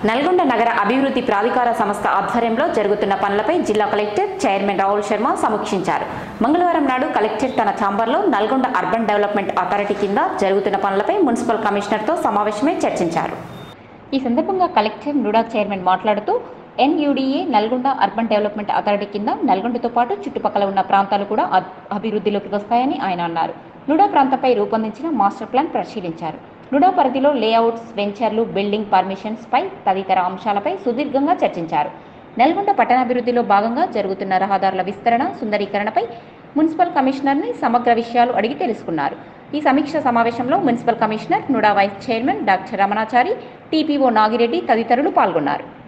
నల్గొండ నగర అభివృద్ధి ప్రాధికార సంస్థ ఆధ్వర్యంలో జరుగుతున్న పనులపై జిల్లా కలెక్టర్ చైర్మన్ రాహుల్ శర్మ సమీక్షించారు. మంగళవారం నాడు కలెక్టర్ తన ఛాంబర్లో నల్గొండ అర్బన్ డెవలప్మెంట్ అథారిటీ కింద జరుగుతున్న పనులపై మున్సిపల్ కమిషనర్తో సమావేశమై చర్చించారు. ఈ సందర్భంగా కలెక్టర్ NUDA చైర్మన్ మాట్లాడుతూ NUDA Nalgonda urban development authority కింద నల్గొండతో పాటు చుట్టుపక్కల ఉన్న ప్రాంతాలు కూడా అభివృద్ధిలోకి వస్తాయని ఆయన అన్నారు. NUDA ప్రాంతంపై రూపొందించిన మాస్టర్ ప్లాన్ పరిశీలించారు. NUDA పరిధిలో లేఅవుట్స్, వెంచర్లు, బిల్డింగ్ పర్మిషన్స్ పై తదితర అంశాలపై సుదీర్ఘంగా చర్చించారు. నల్గొండ పట్టణాభివృద్ధిలో భాగంగా జరుగుతున్న రహదారుల విస్తరణ, సుందరీకరణపై మున్సిపల్ కమిషనర్ని సమగ్ర విషయాలు అడిగి తెలుసుకున్నారు. ఈ సమీక్ష సమావేశంలో municipal commissioner, NUDA vice chairman doctor Ramanachari, TPO Nagireddy తదితరులు పాల్గొన్నారు.